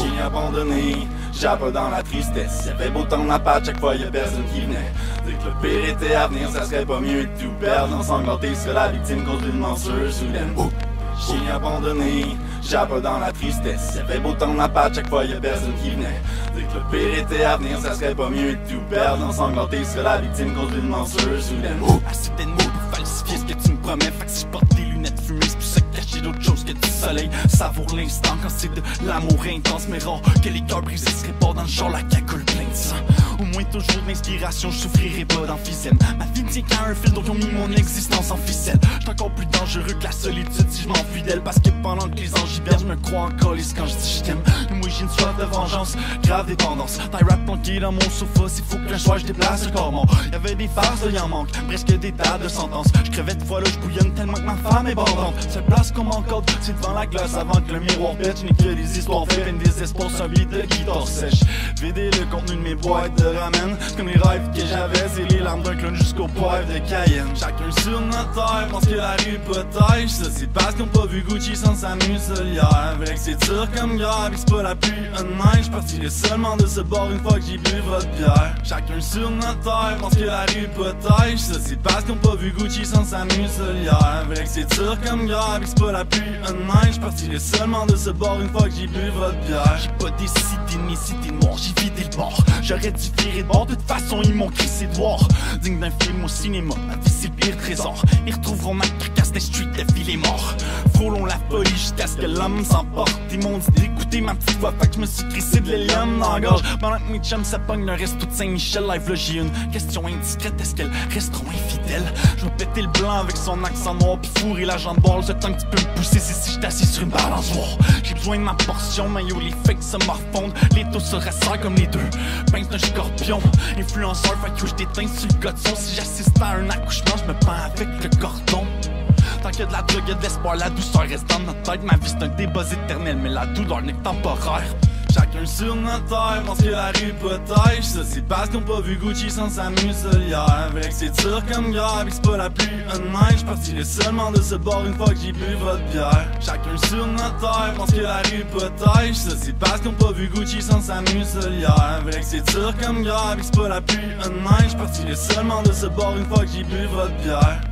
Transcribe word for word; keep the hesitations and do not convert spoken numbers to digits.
chien abandonné, j'apple dans la tristesse. Y'avait beau temps la patte, chaque fois y'a personne qui venait. Dire que le pire était à venir, ça serait pas mieux de tout perdre. Ensanglanté serait la victime contre une morsure soudaine. Oh. Chien abandonné, j'apple dans la tristesse. Y'avait beau temps la patte, chaque fois y'a personne qui venait. Dire que le pire était à venir, ça serait pas mieux de tout perdre. Ensanglanté serait la victime contre une morsure soudaine. Oh. Assez d'ennemis pour falsifier ce que tu me promets. Fait que si je porte des lunettes fumées, c'est plus ça cacher d'autres choses que du soleil. Savoure l'instant quand c'est de l'amour intense, mais rare que les cœurs brisés se réparent dans le genre la cagoule plein de sang. Au moins toujours d'inspiration, je souffrirai pas d'emphysème. Ma vie ne tient qu'à un fil, donc ils ont mis mon existence en ficelle. J'suis encore plus dangereux que la solitude si je m'enfuis d'elle. Parce que pendant que les anges hibernent, je me crois en colisse quand je dis je t'aime. Moi j'ai une soif de vengeance, grave dépendance. T'as rap planqué dans mon sofa, s'il faut qu'un soir je déplace le corps mort. Y'avait des phases, il en manque, presque des tas de sentences. Je crevais de fois là, je bouillonne tellement que ma femme est bandante. Seule place qu'on m'encorde, c'est devant la glace avant que le miroir pète. Je n'ai que des histoires faites, une désespoir, un beat de guitare sèche. Vider le contenu de mes boîtes de ramen, comme les rêves que j'avais, c'est les larmes d'un clown jusqu'au poivre de Cayenne. Chacun sur notre terre pense que la rue protège. Ça c'est parce qu'on pas vu Gucci sans sa muselière. Vrai que c'est dur comme guerre, pis c'est pas la pluie à neige. J'partirai seulement de ce bord une fois que j'ai bu votre bière. Chacun sur notre terre pense que la rue protège. Ça c'est parce qu'on pas vu Gucci sans sa muselière. Vrai que c'est dur comme guerre, pis c'est pas la pluie à neige. J'partirai seulement de ce bord une fois que j'ai bu votre bière. J'ai pas décidé de mes cités noires, j'ai vidé le bord. J'aurais dû virer de bord, de toute façon ils m'ont crissé de voir. Digne d'un film au cinéma, ma vie c'est le pire trésor. Ils retrouveront ma carcasse des streets, de ville est mort. Frôlons la folie jusqu'à ce que l'homme s'emporte. Ils m'ont dit d'écouter ma petite voix, fait que je me suis crissé de l'hélium dans la gorge. Pendant que mes chums se pognent le resto de Saint-Michel, live là j'ai une question indiscrète, est-ce qu'elles resteront infidèles? Je vais péter le blanc avec son accent noir pis fourrer la jambe balle. Ce temps que tu peux me pousser, c'est si j'étais assis sur une balançoire. J'ai besoin de ma portion, mais yo les fakes se morfondent. Les taux se resserrent comme les deux pinces d'un scorpion. Influenceur, fait que je t'éteins sur le cotton. Si j'assiste à un accouchement, je me pends avec le cordon. Tant qu'il y a de la drogue, y'a de l'espoir, la douceur reste dans notre tête. Ma vie c'est un débat éternel, mais la douleur n'est que temporaire. Chacun sur notre terre pense que la rue protège. Ça c'est parce qu'on pas vu Gucci sans sa muselière. Vrai que c'est dur comme guerre, pis c'est pas la pluie à neige. J'partirai seulement de ce bord une fois que j'ai bu votre bière. Chacun sur notre terre pense que la rue protège. Ça c'est parce qu'on pas vu Gucci sans sa muselière. Vrai que c'est dur comme guerre, pis c'est pas la pluie à neige. J'partirai seulement de ce bord une fois que j'ai bu votre bière.